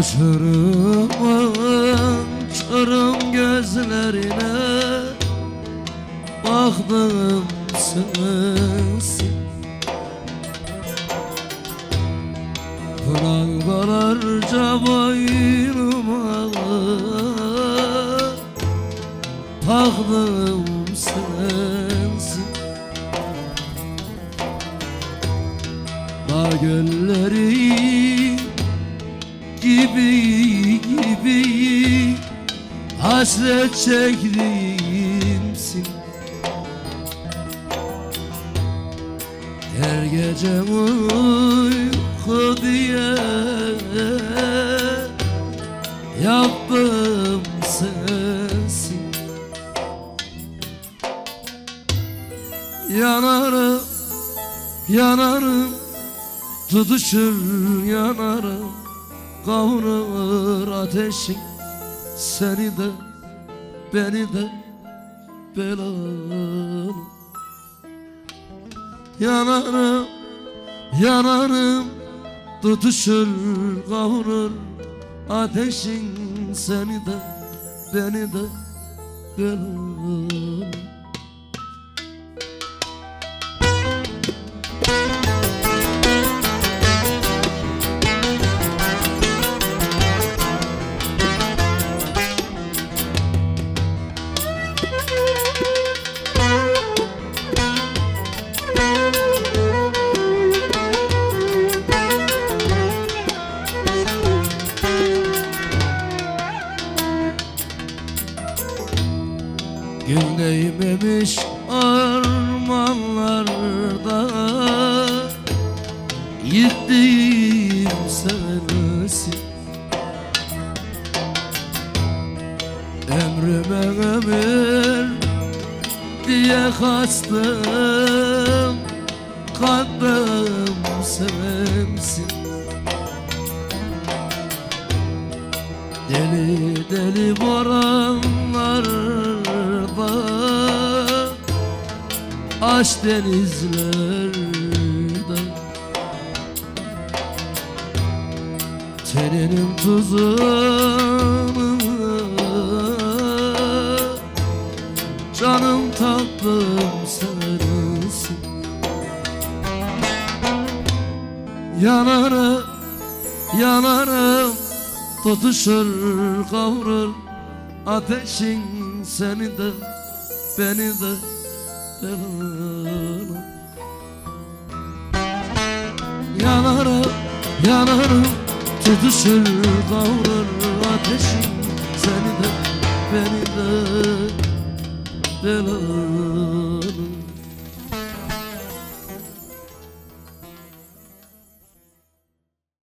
Uçurum uçurum gözlerine, baktım sensin. Pınarlarca boynuma taktım sensin. Dağ gölleri gibi hasret çektiğimsin. Her gece uyku diye yaptım sensin. Yanarım, yanarım, tutuşur yanarım, kavurur ateşin seni de beni de belanı. Yanarım, yanarım, tutuşur kavurur ateşin seni de beni de belanı. Gül değmemiş ormanlarda gittiğim sensin. Ömrüme ömür diye kastım, kattım sensin. Deli deli boranlarda, aşk denizlerde, teninin tuzunu canım tatlım sensin. Yanarım, yanarım, tutuşur kavurur ateşin seni de beni de belanı. Yanarım, yanarım, tutuşur kavurur ateşin seni de beni de belanı.